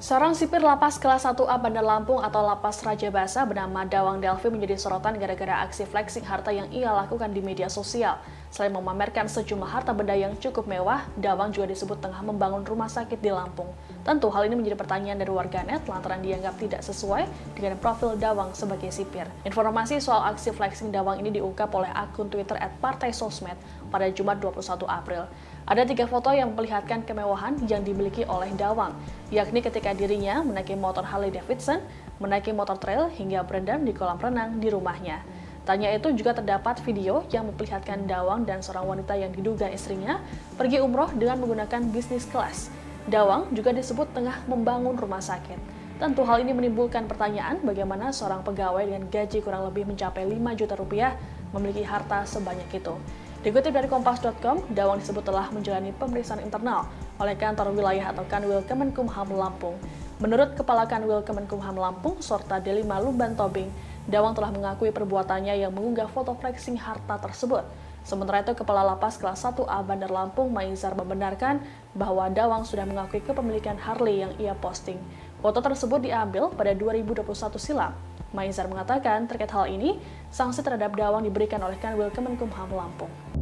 Seorang sipir lapas kelas 1A Bandar Lampung atau Lapas Raja Basa bernama Dawang Delvi menjadi sorotan gara-gara aksi flexing harta yang ia lakukan di media sosial. Selain memamerkan sejumlah harta benda yang cukup mewah, Dawang juga disebut tengah membangun rumah sakit di Lampung. Tentu hal ini menjadi pertanyaan dari warganet lantaran dianggap tidak sesuai dengan profil Dawang sebagai sipir. Informasi soal aksi flexing Dawang ini diungkap oleh akun Twitter @partaisosmed pada Jumat 21 April. Ada 3 foto yang memperlihatkan kemewahan yang dimiliki oleh Dawang, yakni ketika dirinya menaiki motor Harley Davidson, menaiki motor trail hingga berendam di kolam renang di rumahnya. Tanya itu juga terdapat video yang memperlihatkan Dawang dan seorang wanita yang diduga istrinya pergi umroh dengan menggunakan bisnis kelas. Dawang juga disebut tengah membangun rumah sakit. Tentu hal ini menimbulkan pertanyaan bagaimana seorang pegawai dengan gaji kurang lebih mencapai 5 juta rupiah memiliki harta sebanyak itu. Dikutip dari Kompas.com, Dawang disebut telah menjalani pemeriksaan internal oleh kantor wilayah atau Kanwil Kemenkumham Lampung. Menurut Kepala Kanwil Kemenkumham Lampung, Sorta Delima Lumban Tobing, Dawang telah mengakui perbuatannya yang mengunggah foto flexing harta tersebut. Sementara itu, Kepala Lapas kelas 1A Bandar Lampung, Maizar, membenarkan bahwa Dawang sudah mengakui kepemilikan Harley yang ia posting. Foto tersebut diambil pada 2021 silam. Maizar mengatakan terkait hal ini, sanksi terhadap Dawang diberikan oleh Kanwil Kemenkumham Lampung.